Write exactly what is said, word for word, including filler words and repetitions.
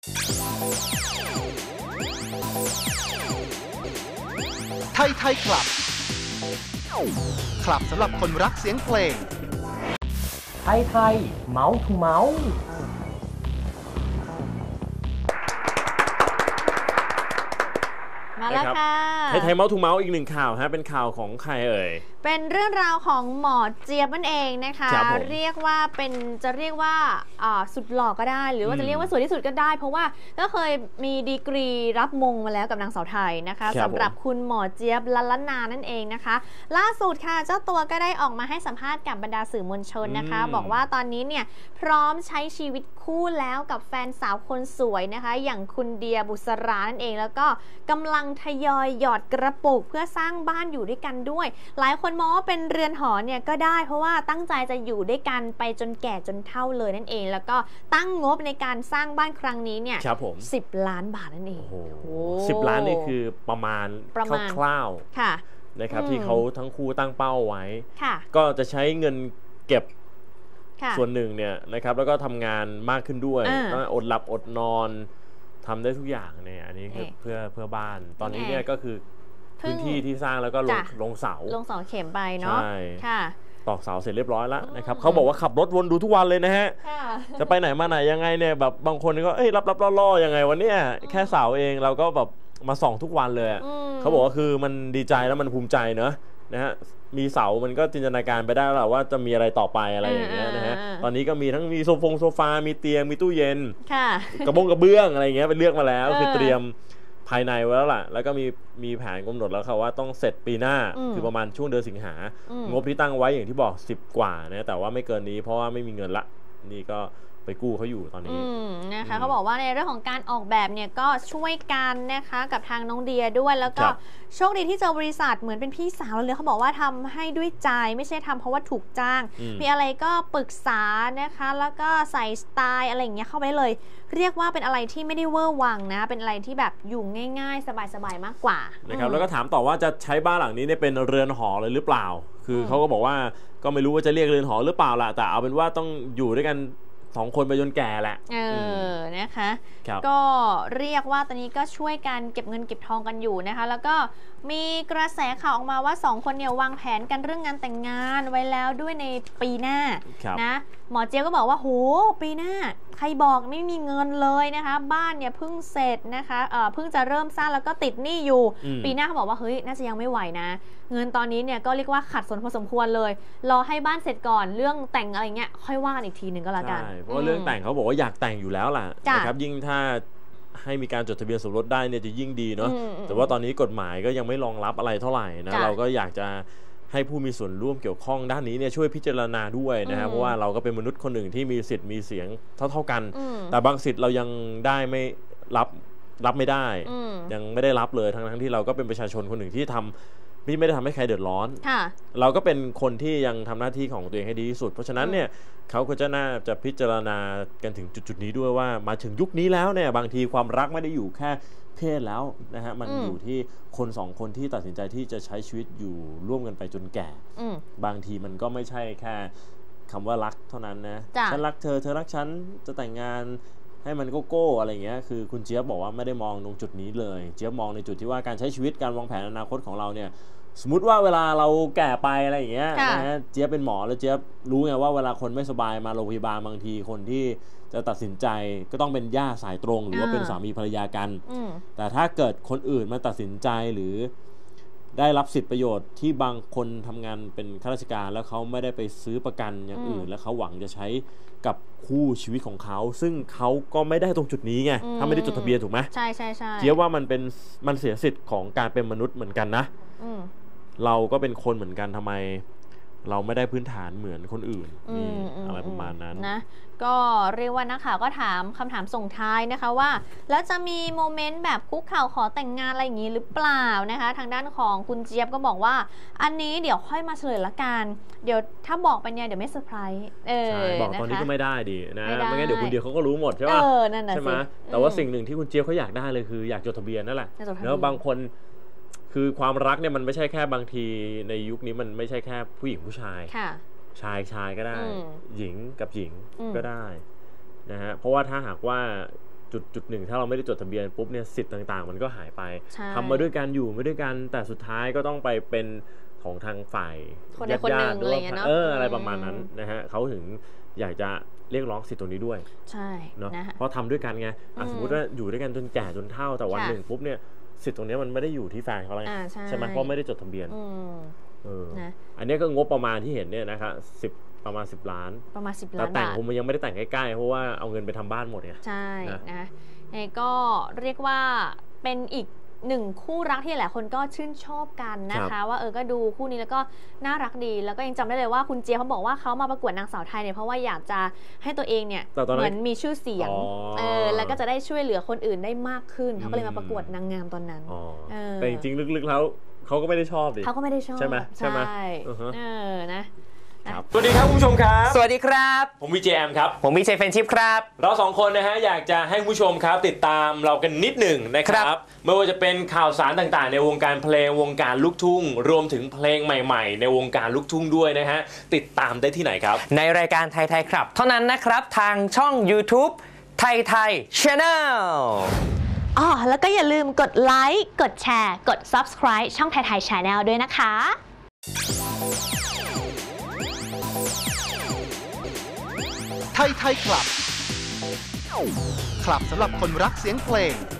ไทยไทยคลับคลับสำหรับคนรักเสียงเพลงไทยไทยเมาส์ทูเมาส์มาแล้วค่ะไทยไทยเมาส์ทูเมาส์อีกหนึ่งข่าวฮะเป็นข่าวของใครเอ่ยเป็นเรื่องราวของหมอเจี๊ยบนั่นเองนะคะเรียกว่าเป็นจะเรียกว่าสุดหล่อก็ได้หรือว่าจะเรียกว่าสวยที่สุดก็ได้เพราะว่าก็เคยมีดีกรีรับมงมาแล้วกับนางสาวไทยนะคะสำหรับคุณหมอเจี๊ยบละละนานั่นเองนะคะล่าสุดค่ะเจ้าตัวก็ได้ออกมาให้สัมภาษณ์กับบรรดาสื่อมวลชนนะคะบอกว่าตอนนี้เนี่ยพร้อมใช้ชีวิตคู่แล้วกับแฟนสาวคนสวยนะคะอย่างคุณเดียบุษรานั่นเองแล้วก็กำลังทยอยหยอดกระปุกเพื่อสร้างบ้านอยู่ด้วยกันด้วยหลายคนมองว่าเป็นเรือนหอเนี่ยก็ได้เพราะว่าตั้งใจจะอยู่ด้วยกันไปจนแก่จนเฒ่าเลยนั่นเองแล้วก็ตั้งงบในการสร้างบ้านครั้งนี้เนี่ยสิบล้านบาทนั่นเองสิบล้านนี่คือประมาณคร่าวๆนะครับที่เขาทั้งคู่ตั้งเป้าไว้ก็จะใช้เงินเก็บส่วนหนึ่งเนี่ยนะครับแล้วก็ทำงานมากขึ้นด้วยต้องอดหลับอดนอนทำได้ทุกอย่างเนี่ยอันนี้คือเพื่อเพื่อบ้านตอนนี้เนี่ยก็คือพื้นที่ที่สร้างแล้วก็ลงลงเสาลงเสาเข็มไปเนาะค่ะตอกเสาเสร็จเรียบร้อยแล้วนะครับเขาบอกว่าขับรถวนดูทุกวันเลยนะฮะจะไปไหนมาไหนยังไงเนี่ยแบบบางคนก็เอ้ยรับรับล่อๆยังไงวันนี้แค่เสาเองเราก็แบบมาส่องทุกวันเลยเขาบอกว่าคือมันดีใจแล้วมันภูมิใจเนอะนะฮะมีเสามันก็จินตนาการไปได้แล้วว่าจะมีอะไรต่อไปอะไรอย่างเงี้ยนะฮะตอนนี้ก็มีทั้งมีโซฟงโซฟามีเตียงมีตู้เย็นกระบงกระเบื้องอะไรเงี้ยไปเลือกมาแล้วคือเตรียมภายในไว้แล้วล่ะแล้วก็มีมีแผนกำหนดแล้วค่ะว่าต้องเสร็จปีหน้าคือประมาณช่วงเดือนสิงหางบที่ตั้งไว้อย่างที่บอกสิบกว่านะแต่ว่าไม่เกินนี้เพราะว่าไม่มีเงินละนี่ก็ไปกู้เขาอยู่ตอนนี้นะคะเขาบอกว่าในเรื่องของการออกแบบเนี่ยก็ช่วยกันนะคะกับทางน้องเดียด้วยแล้วก็โชคดีที่เจอบริษัทเหมือนเป็นพี่สาวเลยเขาบอกว่าทำให้ด้วยใจไม่ใช่ทำเพราะว่าถูกจ้างมีอะไรก็ปรึกษานะคะแล้วก็ใส่สไตล์อะไรอย่างเงี้ยเข้าไปเลยเรียกว่าเป็นอะไรที่ไม่ได้เวอร์วังนะเป็นอะไรที่แบบอยู่ง่ายๆสบายๆมากกว่านะครับแล้วก็ถามต่อว่าจะใช้บ้านหลังนี้เนี่ยเป็นเรือนหอเลยหรือเปล่าคือเขาก็บอกว่าก็ไม่รู้ว่าจะเรียกเรือนหอหรือเปล่าล่ะแต่เอาเป็นว่าต้องอยู่ด้วยกันสองคนไปจนแก่แหละเออนะคะก็เรียกว่าตอนนี้ก็ช่วยกันเก็บเงินเก็บทองกันอยู่นะคะแล้วก็มีกระแสข่าวออกมาว่าสองคนเนี่ยวางแผนกันเรื่องงานแต่งงานไว้แล้วด้วยในปีหน้านะหมอเจี๊ยบก็บอกว่าโหปีหน้าใครบอกไม่มีเงินเลยนะคะบ้านเนี่ยเพิ่งเสร็จนะคะเอ่อเพิ่งจะเริ่มสร้างแล้วก็ติดหนี้อยู่ปีหน้าเขาบอกว่าเฮ้ยน่าจะยังไม่ไหวนะเงินตอนนี้เนี่ยก็เรียกว่าขัดสนพอสมควรเลยรอให้บ้านเสร็จก่อนเรื่องแต่งอะไรเงี้ยค่อยว่ากันอีกทีหนึ่งก็แล้วกันใช่เพราะว่าเรื่องแต่งเขาบอกว่าอยากแต่งอยู่แล้วล่ะนะครับยิ่งถ้าให้มีการจดทะเบียนสมรสได้เนี่ยจะยิ่งดีเนาะแต่ว่าตอนนี้กฎหมายก็ยังไม่รองรับอะไรเท่าไหร่นะเราก็อยากจะให้ผู้มีส่วนร่วมเกี่ยวข้องด้านนี้เนี่ยช่วยพิจารณาด้วยนะครับเพราะว่าเราก็เป็นมนุษย์คนหนึ่งที่มีสิทธิ์มีเสียงเท่าๆกันแต่บางสิทธิ์เรายังได้ไม่รับรับไม่ได้ยังไม่ได้รับเลยทั้งๆที่เราก็เป็นประชาชนคนหนึ่งที่ทำที่ไม่ได้ทำให้ใครเดือดร้อนเราก็เป็นคนที่ยังทำหน้าที่ของตัวเองให้ดีที่สุดเพราะฉะนั้นเนี่ยเขาก็จะน่าจะพิจารณากันถึงจุดๆนี้ด้วยว่ามาถึงยุคนี้แล้วเนี่ยบางทีความรักไม่ได้อยู่แค่เพศแล้วนะฮะมันอยู่ที่คนสองคนที่ตัดสินใจที่จะใช้ชีวิตอยู่ร่วมกันไปจนแก่บางทีมันก็ไม่ใช่แค่คำว่ารักเท่านั้นนะฉันรักเธอเธอรักฉันจะแต่งงานให้มันโก้โก้อะไรเงี้ยคือคุณเจี๊ยบบอกว่าไม่ได้มองตรงจุดนี้เลยเจี๊ยบมองในจุดที่ว่าการใช้ชีวิตการวางแผนอนาคตของเราเนี่ยสมมติว่าเวลาเราแก่ไปอะไรอย่างเงี้ยนะฮะเจี๊ยบเป็นหมอแล้วเจี๊ยบรู้ไงว่าเวลาคนไม่สบายมาโรงพยาบาลบางทีคนที่จะตัดสินใจก็ต้องเป็นญาติสายตรงหรือว่าเป็นสามีภรรยากันแต่ถ้าเกิดคนอื่นมาตัดสินใจหรือได้รับสิทธิประโยชน์ที่บางคนทำงานเป็นข้าราชการแล้วเขาไม่ได้ไปซื้อประกันอย่างอื่นแล้วเขาหวังจะใช้กับคู่ชีวิตของเขาซึ่งเขาก็ไม่ได้ตรงจุดนี้ไงถ้าไม่ได้จดทะเบียนถูกไหมใช่ใช่ใช่เจี๊ยบว่ามันเป็นมันเสียสิทธิ์ของการเป็นมนุษย์เหมือนกันนะเราก็เป็นคนเหมือนกันทำไมเราไม่ได้พื้นฐานเหมือนคนอื่นนี่อะไรประมาณนั้นนะก็เรียกว่านักข่าวก็ถามคำถามส่งท้ายนะคะว่าแล้วจะมีโมเมนต์แบบคุกเข่าขอแต่งงานอะไรอย่างนี้หรือเปล่านะคะทางด้านของคุณเจี๊ยบก็บอกว่าอันนี้เดี๋ยวค่อยมาเฉลยละกันเดี๋ยวถ้าบอกไปเนี่ยเดี๋ยวไม่เซอร์ไพรส์เออใช่บอกตอนนี้ก็ไม่ได้ดีนะไม่งั้นเดี๋ยวคุณเดียวเขาก็รู้หมดใช่ไหมใช่ไหมแต่ว่าสิ่งหนึ่งที่คุณเจี๊ยบเขาอยากได้เลยคืออยากจดทะเบียนนั่นแหละแล้วบางคนคือความรักเนี่ยมันไม่ใช่แค่บางทีในยุคนี้มันไม่ใช่แค่ผู้หญิงผู้ชายชายชายก็ได้หญิงกับหญิงก็ได้นะฮะเพราะว่าถ้าหากว่าจุดจุดหนึ่งถ้าเราไม่ได้จดทะเบียนปุ๊บเนี่ยสิทธิ์ต่างๆมันก็หายไปใช่ทำมาด้วยกันอยู่มาด้วยกันแต่สุดท้ายก็ต้องไปเป็นของทางฝ่ายคนใดคนหนึ่งญาติๆอะไรเงี้ยเนาะเอออะไรประมาณนั้นนะฮะเขาถึงอยากจะเรียกร้องสิทธิ์ตรงนี้ด้วยใช่เนาะนะคะเพราะทำด้วยกันไงอ่ะอืมสมมติว่าอยู่ด้วยกันจนแก่จนเฒ่าแต่วันค่ะหนึ่งปุ๊บเนี่ยสิทธิ์ตรงนี้มันไม่ได้อยู่ที่แฟนเขาแล้วอ่าใช่ไหมเพราะไม่ได้จดทะเบียนอืมเออนะอันนี้ก็งบประมาณที่เห็นเนี่ยนะครับสิบประมาณสิบล้านประมาณสิบแต่ล้านแต่งบาทคงมันยังไม่ได้แต่งใกล้ๆเพราะว่าเอาเงินไปทำบ้านหมดไงใช่นะนะเองก็เรียกว่าเป็นอีกหนึ่งคู่รักที่หลายคนก็ชื่นชอบกันนะคะ ว่าเออก็ดูคู่นี้แล้วก็น่ารักดี แล้วก็ยังจำได้เลยว่าคุณเจี๊ยบเขาบอกว่าเขามาประกวดนางสาวไทยเนี่ยเพราะว่าอยากจะให้ตัวเองเนี่ยแต่ตอนนั้นเหมือนมีชื่อเสียงอ๋อเออแล้วก็จะได้ช่วยเหลือคนอื่นได้มากขึ้นเขาก็เลยอืมาม ประกวดนางงามตอนนั้นอ๋อเออแต่จริงๆลึกๆแล้วเขาก็ไม่ได้ชอบดิเขาก็ไม่ได้ชอบใช่ไหมใช่ไหมใช่อือฮะเออนะครับสวัสดีครับคุณผู้ชมครับสวัสดีครับผมวีเจแอมครับผมมีเจเฟนชิพครับเราสองคนนะฮะอยากจะให้คุณผู้ชมครับติดตามเรากันนิดหนึ่งนะคครัรับบ ไม่ว่าจะเป็นข่าวสารต่างๆ ในวงการเพลงวงการลูกทุ่ง รวมถึงเพลงใหม่ๆ ในวงการลูกทุ่งด้วยนะฮะติดตามได้ที่ไหนครับในรายการไทยไทยครับ เท่านั้นนะครับทางช่อง YouTube ไทยไทย Channel อ๋อแล้วก็อย่าลืมกดไลค์ กดแชร์ กด Subscribe ช่องไทยไทย Channel ด้วยนะคะไทยไทยคลับ คลับสำหรับคนรักเสียงเพลง